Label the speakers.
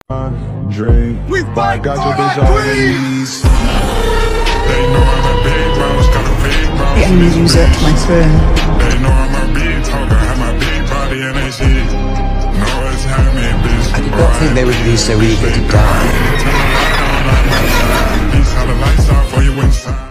Speaker 1: Drink, I got your bitch on knees. They know I'm a big boss, got a big boss.
Speaker 2: Let me use it, my spoon.
Speaker 1: They know I'm a big talker, have my big body and they see. No, it's me, bitch.
Speaker 3: I did not think they would be so eager to die.
Speaker 1: These how the lights off for you inside.